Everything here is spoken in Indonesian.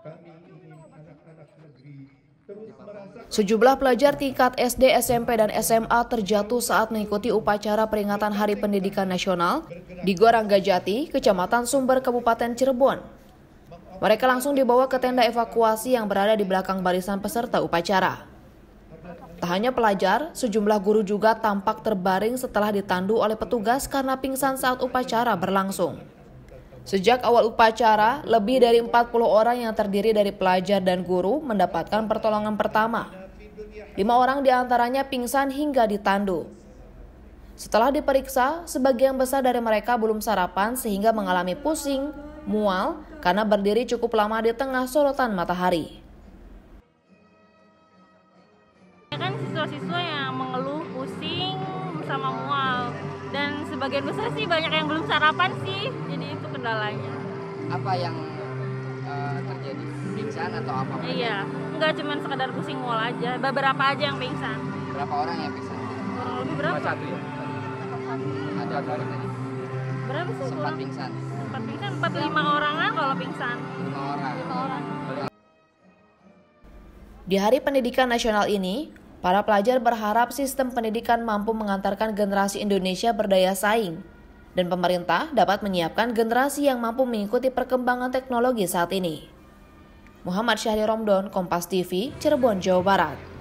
Sejumlah pelajar tingkat SD, SMP, dan SMA terjatuh saat mengikuti upacara peringatan Hari Pendidikan Nasional di Gor Ranggajati, Kecamatan Sumber, Kabupaten Cirebon. Mereka langsung dibawa ke tenda evakuasi yang berada di belakang barisan peserta upacara. Tak hanya pelajar, sejumlah guru juga tampak terbaring setelah ditandu oleh petugas karena pingsan saat upacara berlangsung. Sejak awal upacara, lebih dari 40 orang yang terdiri dari pelajar dan guru mendapatkan pertolongan pertama. 5 orang diantaranya pingsan hingga ditandu. Setelah diperiksa, sebagian besar dari mereka belum sarapan sehingga mengalami pusing, mual, karena berdiri cukup lama di tengah sorotan matahari. Kan siswa-siswa yang mengeluh pusing sama mual, dan sebagian besar sih banyak yang belum sarapan sih, jadi itu kendalanya. Apa yang terjadi? Pingsan atau apa? Iya, nggak cuma sekedar pusing mual aja, beberapa aja yang pingsan. Berapa orang yang pingsan? Kurang lebih berapa? Satu ya? Ada berapa tadi? Berapa sih? Sempat pingsan? Sempat pingsan, 4-5 orangan kalau pingsan. 5 orang. 5 orang. Di Hari Pendidikan Nasional ini, para pelajar berharap sistem pendidikan mampu mengantarkan generasi Indonesia berdaya saing, dan pemerintah dapat menyiapkan generasi yang mampu mengikuti perkembangan teknologi saat ini. Muhammad Syahri Romdon, Kompas TV, Cirebon, Jawa Barat.